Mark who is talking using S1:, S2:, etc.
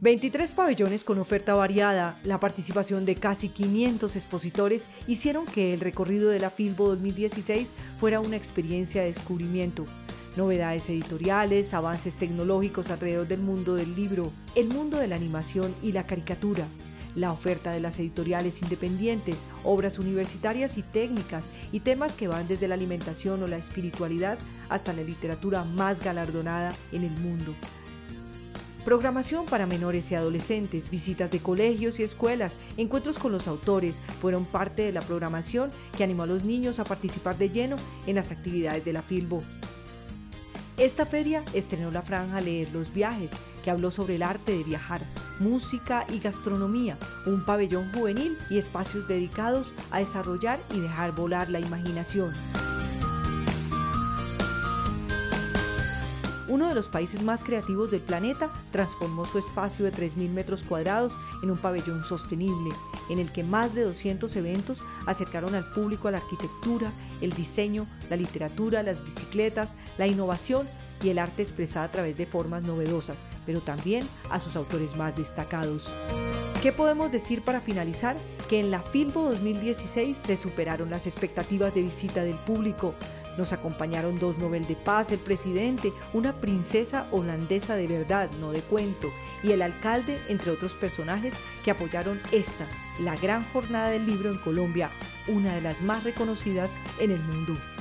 S1: 23 pabellones con oferta variada, la participación de casi 500 expositores hicieron que el recorrido de la Filbo 2016 fuera una experiencia de descubrimiento. Novedades editoriales, avances tecnológicos alrededor del mundo del libro, el mundo de la animación y la caricatura, la oferta de las editoriales independientes, obras universitarias y técnicas, y temas que van desde la alimentación o la espiritualidad hasta la literatura más galardonada en el mundo. Programación para menores y adolescentes, visitas de colegios y escuelas, encuentros con los autores fueron parte de la programación que animó a los niños a participar de lleno en las actividades de la Filbo. Esta feria estrenó la franja Leer los Viajes, que habló sobre el arte de viajar, música y gastronomía, un pabellón juvenil y espacios dedicados a desarrollar y dejar volar la imaginación. Uno de los países más creativos del planeta transformó su espacio de 3.000 metros cuadrados en un pabellón sostenible, en el que más de 200 eventos acercaron al público a la arquitectura, el diseño, la literatura, las bicicletas, la innovación y el arte expresada a través de formas novedosas, pero también a sus autores más destacados. ¿Qué podemos decir para finalizar? Que en la Filbo 2016 se superaron las expectativas de visita del público. Nos acompañaron 2 Nobel de Paz, el presidente, una princesa holandesa de verdad, no de cuento, y el alcalde, entre otros personajes que apoyaron la gran jornada del libro en Colombia, una de las más reconocidas en el mundo.